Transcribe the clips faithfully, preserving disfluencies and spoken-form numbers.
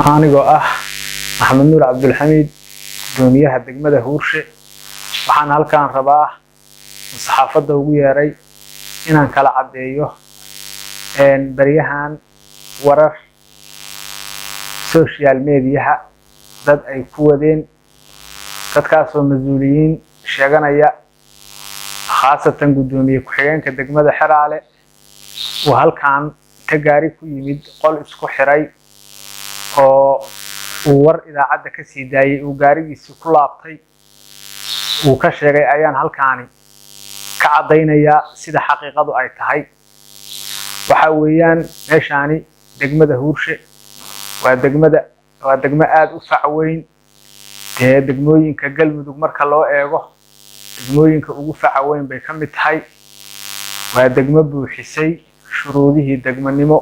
anigoo ah Maxamed Nuur Cabdulxamiid gudoomiyaha degmada Huurshe waxaan halkaan rabaa saxaafadda ugu yeeray inaan kala cadeeyo een bariyahan warar social media dad ay ku wadeen dadkaas oo mas'uuliyiin sheeganaya khaasatan gudoomiye ku xigeenka degmada Xeraale oo halkaan ka gaari ku yimid qol isku xiray oo war idaacada ka sii daayay oo gaarigiisa ku laabtay uu ka sheegay ayaan halkaani ka cadeynaya sida xaqiiqadu ay tahay waxa weeyaan meeshaani degmada Huurshe waa degmada waa degmo aad u fac weyn ee degmooyinka Galmudug marka loo eego degmooyinka ugu fac weyn bay kamid tahay waa degmo buuxisay shuruudihii degmanimo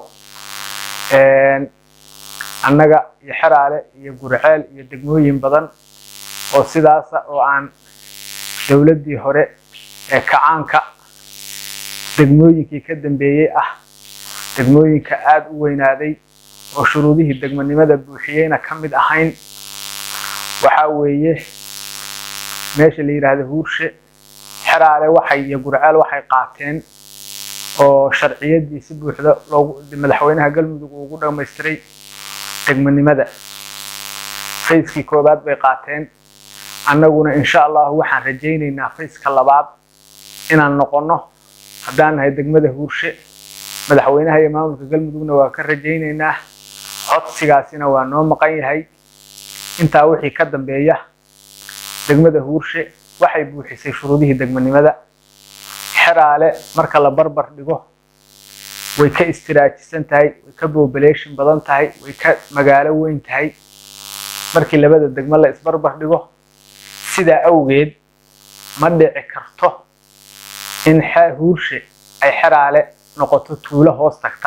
een annaga iyo Xeraale iyo Gurceel iyo degmooyin badan oo sidaas oo aan dawladii hore ee kacaanka degmooyinkii ka dambeeyay ah degmooyinka aad u weynaaday oo shuruudihii degmanimada buuxiyayna kamid ahayn waxa weeye meesha la yiraahdo Huurshe Xeraale waxay iyo Gurceel waxay qaateen oo sharciyadii si buuxda loogu madaxweynaha Galmudug ugu dhameystiray degmanimada fayskii koobaad bay qaateen annaguna insha Allah waxaan rajaynaynaa fayska labaad inaan noqono hadaan nahay degmada Huurshe madaxweynaha iyo maamulka Galmudugna waa ka rajaynaynaa codsigaasina waa noo maqan yahay inta wixii ka dambeeya degmada Huurshe waxay buuxisay shuruudihii degmanimada Xeraale marka la barbar dhigo way ka istiraatijisan tahay way ka population badan tahay way ka magaalo weyn tahay markii labada degmo la isbarbar dhigo sida awgeed ma dhici karto in Huurshe ay Xeraale noqoto tuulo hoos tagta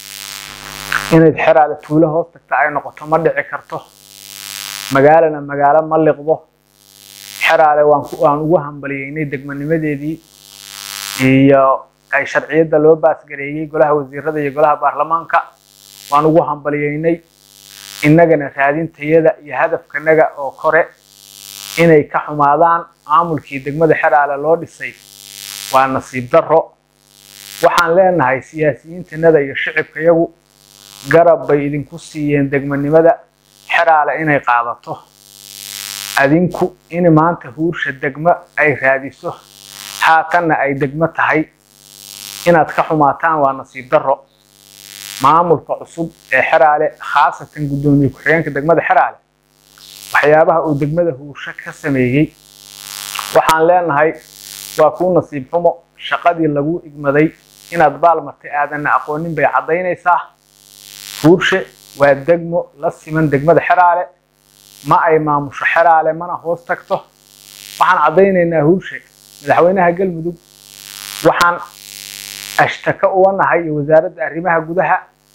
inay Xeraale tuulo hoos tagta ay noqoto ma dhici karto magaalana magaalo ma liqdo Xeraale waan ku aan ugu hambaliyeynay degmanimadeedii iyo ay sharciyada loo baas gareeyay golaha wasiirada iyo golaha baarlamaanka waan ugu hambaliyeynay innagana raadintayada iyo hadafkanaga oo kore inay ka xumaadaan maamulkii degmada Xeraale loo dhisay waa nasiib darro waxaan leenahay siyaasiyiintanada iyo shacabkayagu garab bay idinku siiyeen degmanimada Xeraale inay qaadato adinku in maanta Huurshe degmo ay raadiso haatana ay degmo tahay inaad ka xumaataan waa nasiib darro maamulka cusub ee Xeraale khaasatan gudoomiye ku xigeenka degmada Xeraale waxyaabaha uu degmada Huurshe ka sameeyay waxaan leenahay waa ku nasiib xumo shaqadii lagu igmaday inaad baalmartay aadan aqoonin bay cadeynaysaa Huurshe waa degmo la siman degmada Xeraale ma ay maamusho Xeraale mana hoos tagto waxaan cadeynaynaa Huurshe madaxweynaha Galmudug waxaan ashtaka u wanahay wasaaradda arrimaha gudaha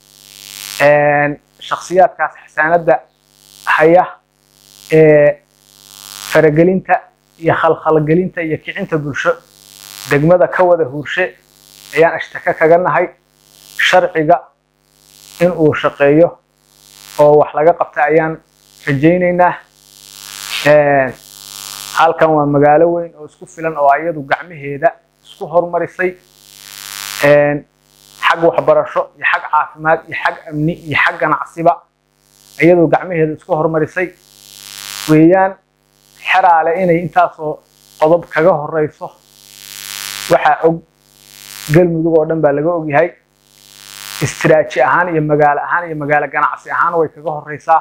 een shakhsiyaadkaas xasaanada haya ee faragelinta iyo khalkhalgelinta iyo kicinta bulsho degmada ka wada Huurshe ayaan ashtaka kaga nahay sharciga in uu shaqeeyo oo wax laga qabta ayaan rajaynaynaa ee halkan waa magaalo weyn oo isku filan oo ayadu gacmaheeda isku hormarisay een xaq waxbarasho iyo xaq caafimaad iyo xaq amni iyo xaq ganacsiba ayadu gacmaheeda isku hormarisay weeyaan Xeraale inay intaas oo qodob kaga horeyso waxa og Galmudug oo dhan baa laga og yahay istiraatiiji ahaan iyo magaalo ahaan iyo magaalo ganacsi ahaan way kaga horeysaa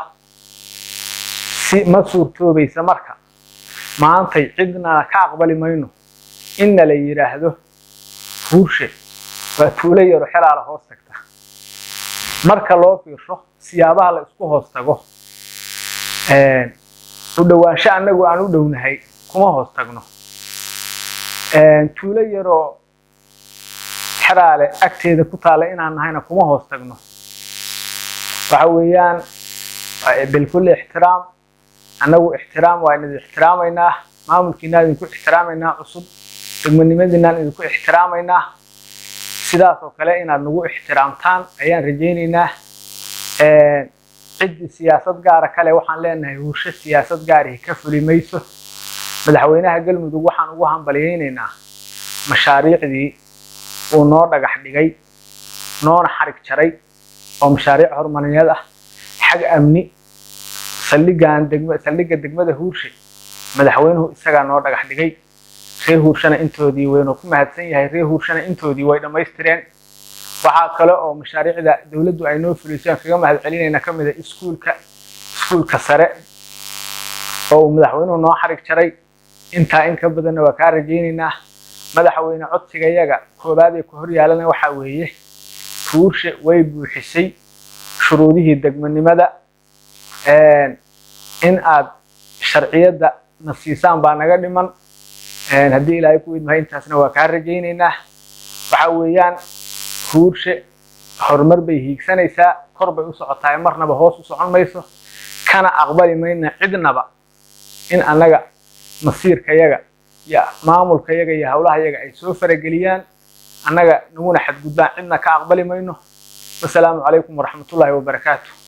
si ma suurtoobaysa marka maantay cidna ka aqbali mayno in la yiraahdo Huurshe waa tuulo yar Xeraale hoos tagta marka loo fiirsho siyaabaha la isku hoos tago ee u dhawaansho anagu aan u dhownahay kuma hoos tagno ee tuulo yar oo Xeraale agteeda ku taala inaan nahayna kuma hoos tagno waxa weeyaan bil kulli ixtiraam anagu ixtiraam waa inay ixtiraamayna maamulkiina idinku ixtiraamayna cusub degmanimadina idinku ixtiraamayna sidaas oo kale inaad nagu ixtiraamtaan ayaan rajaynaynaa ee عد سياسات جارة كله وحن لأنه وش سياسات جاري كفلي ميسو مدحوينها قلمدو وحن وهم بلييننا مشاريع دي ونور دقح دقي نور حرك شري أو مشاريع هرمانية حق أمني سلقان دقمة سلقة دقمة ده هورشي مدحوينه إسقى نور دقح دقي خير هورشنا انتو دي وينو كما هتسني هاي خير هورشنا انتو دي وينو ما يسترين waxaa kale oo mashaariicda dawladdu ay noo fulisay kaga mahad celinayna kamid ah iskuulka iskuulka sare oo madaxweynuhu noo xarig jaray inta in ka badan waa ka rajeynayna madaxweyne codsiga iyaga koobaad ee ku hor yaalana waxa weeye fuurshe way buuxisay shuruudihii degmanimada ee in aad sharciyada nasiisaan baa naga dhiman ee hadii ilaahay ku idmahay intaasna waa ka rajeynayna waxa weeyaan fuurshe horumar bay hiigsanaysaa kor bay u socotaa marnaba hoos u socon mayso kana aqbali mayna cidnaba in anaga masiirka yaga ya maamulka yaga iyo hawlaha yaga ay soo farageliyaan anaga naguna xad gudbaan cidna ka aqbali mayno. Assalaamu calaykum waraxmatullaahi wabarakaatuh.